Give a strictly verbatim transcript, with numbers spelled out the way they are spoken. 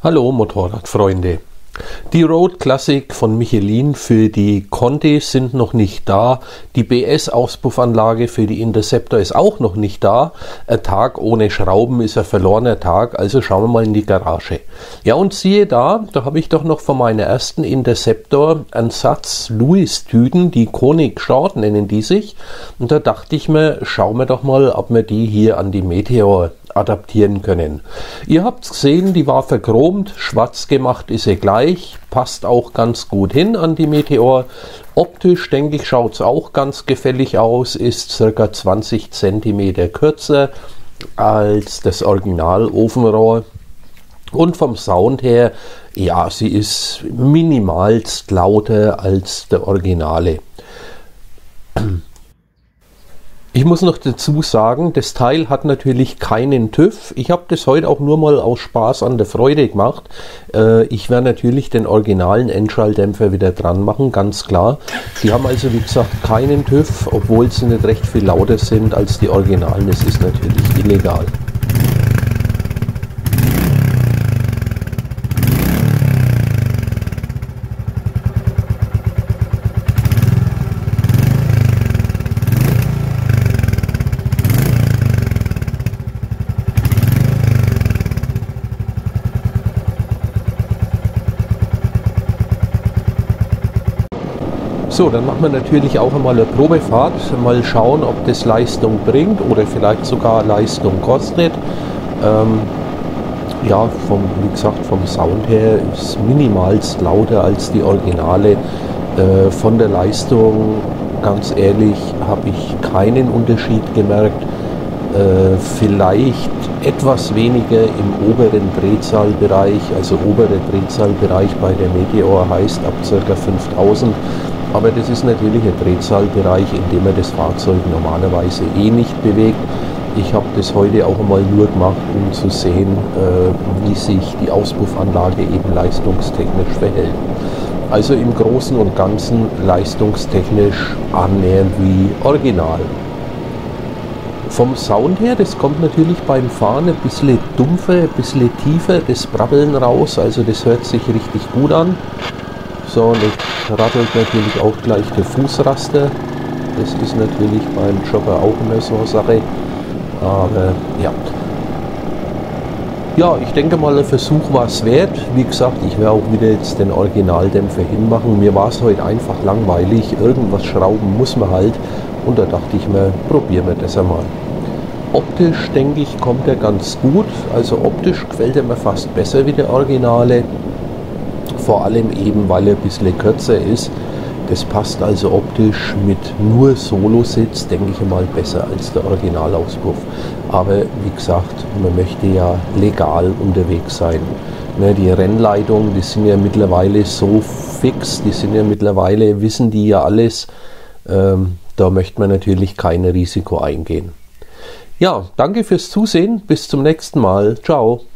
Hallo Motorradfreunde. Die Road Classic von Michelin für die Conti sind noch nicht da. Die B S-Auspuffanlage für die Interceptor ist auch noch nicht da. Ein Tag ohne Schrauben ist ein verlorener Tag, also schauen wir mal in die Garage. Ja, und siehe da, da habe ich doch noch von meiner ersten Interceptor einen Satz Lewis-Tüten, die Konig Short nennen die sich. Und da dachte ich mir, schauen wir doch mal, ob wir die hier an die Meteor adaptieren können. Ihr habt gesehen, die war verchromt, schwarz gemacht ist sie gleich, passt auch ganz gut hin an die Meteor. Optisch, denke ich, schaut es auch ganz gefällig aus, ist ca. zwanzig Zentimeter kürzer als das Original Ofenrohr. Und vom Sound her, ja, sie ist minimalst lauter als der Originale. Ich muss noch dazu sagen, das Teil hat natürlich keinen TÜV. Ich habe das heute auch nur mal aus Spaß an der Freude gemacht. Äh, ich werde natürlich den originalen Endschalldämpfer wieder dran machen, ganz klar. Die haben also wie gesagt keinen TÜV, obwohl sie nicht recht viel lauter sind als die Originalen. Das ist natürlich illegal. So, dann machen wir natürlich auch einmal eine Probefahrt, mal schauen, ob das Leistung bringt oder vielleicht sogar Leistung kostet. Ähm, ja, vom, wie gesagt, vom Sound her ist minimalst lauter als die Originale. Äh, von der Leistung, ganz ehrlich, habe ich keinen Unterschied gemerkt. Äh, vielleicht etwas weniger im oberen Drehzahlbereich, also oberer Drehzahlbereich bei der Meteor heißt ab ca. fünftausend. Aber das ist natürlich ein Drehzahlbereich, in dem man das Fahrzeug normalerweise eh nicht bewegt. Ich habe das heute auch einmal nur gemacht, um zu sehen, äh, wie sich die Auspuffanlage eben leistungstechnisch verhält. Also im Großen und Ganzen leistungstechnisch annähernd wie original. Vom Sound her, das kommt natürlich beim Fahren ein bisschen dumpfer, ein bisschen tiefer, das Brabbeln raus, also das hört sich richtig gut an. So, und jetzt rattelt natürlich auch gleich der Fußraster. Das ist natürlich beim Jogger auch immer so eine Sache. Aber ja. Ja, ich denke mal, ein Versuch war es wert. Wie gesagt, ich werde auch wieder jetzt den Originaldämpfer hinmachen. Mir war es heute einfach langweilig. Irgendwas schrauben muss man halt. Und da dachte ich mir, probieren wir das einmal. Optisch, denke ich, kommt er ganz gut. Also optisch gefällt er mir fast besser wie der Originale. Vor allem eben, weil er ein bisschen kürzer ist. Das passt also optisch mit nur Solositz, denke ich mal, besser als der Originalauspuff. Aber wie gesagt, man möchte ja legal unterwegs sein. Ne, die Rennleitungen, die sind ja mittlerweile so fix, die sind ja mittlerweile, wissen die ja alles. Ähm, da möchte man natürlich kein Risiko eingehen. Ja, danke fürs Zusehen, bis zum nächsten Mal. Ciao.